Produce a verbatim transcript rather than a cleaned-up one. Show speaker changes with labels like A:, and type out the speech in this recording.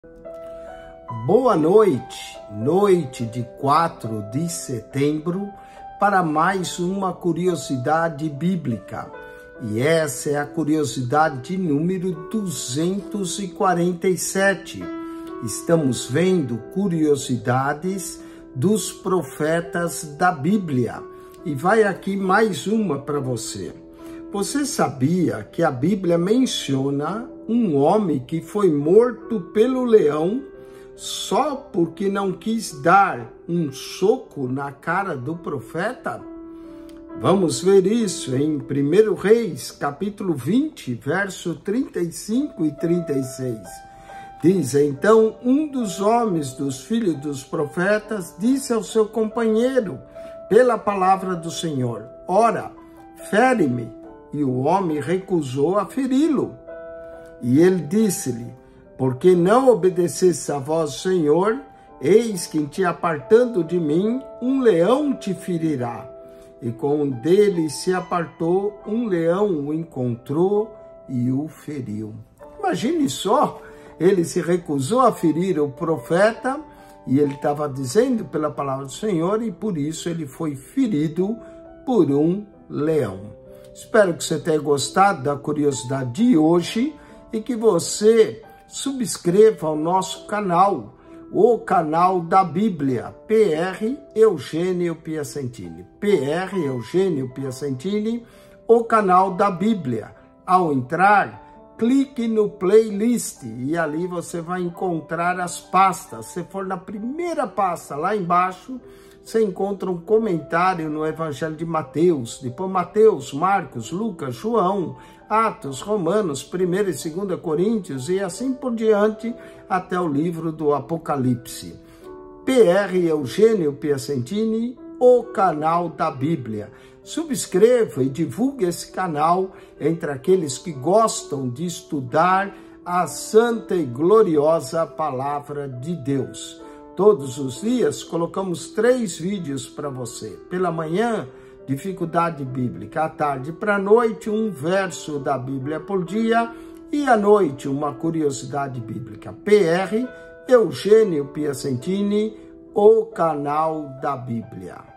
A: Boa noite, noite de quatro de setembro, para mais uma curiosidade bíblica. E essa é a curiosidade número duzentos e quarenta e sete. Estamos vendo curiosidades dos profetas da Bíblia. E vai aqui mais uma para você. Você sabia que a Bíblia menciona um homem que foi morto pelo leão só porque não quis dar um soco na cara do profeta? Vamos ver isso em primeiro Reis, capítulo vinte, verso trinta e cinco e trinta e seis. Diz: então um dos homens dos filhos dos profetas disse ao seu companheiro, pela palavra do Senhor: ora, fere-me. E o homem recusou a feri-lo. E ele disse-lhe: porque não obedecesse a voz do Senhor, eis que, te apartando de mim, um leão te ferirá. E com um deles se apartou, um leão o encontrou e o feriu. Imagine só, ele se recusou a ferir o profeta, e ele estava dizendo pela palavra do Senhor, e por isso ele foi ferido por um leão. Espero que você tenha gostado da curiosidade de hoje e que você subscreva o nosso canal, o canal da Bíblia, P R Eugênio Piacentini. P R Eugênio Piacentini, o canal da Bíblia. Ao entrar, clique no playlist e ali você vai encontrar as pastas. Se for na primeira pasta lá embaixo, você encontra um comentário no Evangelho de Mateus, depois Mateus, Marcos, Lucas, João, Atos, Romanos, primeira e segunda Coríntios e assim por diante até o livro do Apocalipse. P R Eugênio Piacentini, o canal da Bíblia. Subscreva e divulgue esse canal entre aqueles que gostam de estudar a santa e gloriosa palavra de Deus. Todos os dias colocamos três vídeos para você. Pela manhã, dificuldade bíblica. À tarde para a noite, um verso da Bíblia por dia. E à noite, uma curiosidade bíblica. P R Eugênio Piacentini, o canal da Bíblia.